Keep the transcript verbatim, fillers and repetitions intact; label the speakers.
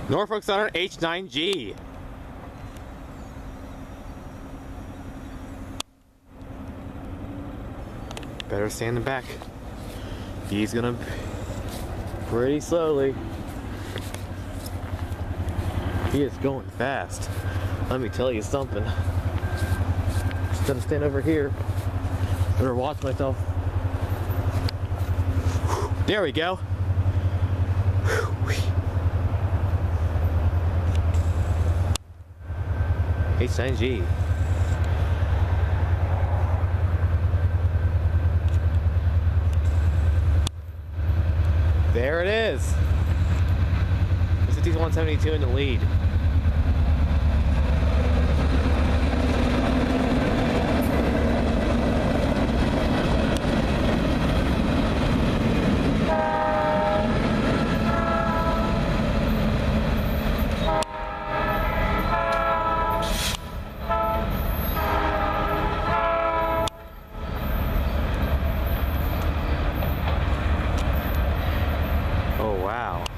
Speaker 1: Norfolk Southern H nine G. Better stay in the back. He's gonna pretty slowly. He is going fast. Let me tell you something. Just gonna stand over here. Better watch myself. There we go. H nine G. There it is. fifty-one seventy-two in the lead. Oh, wow.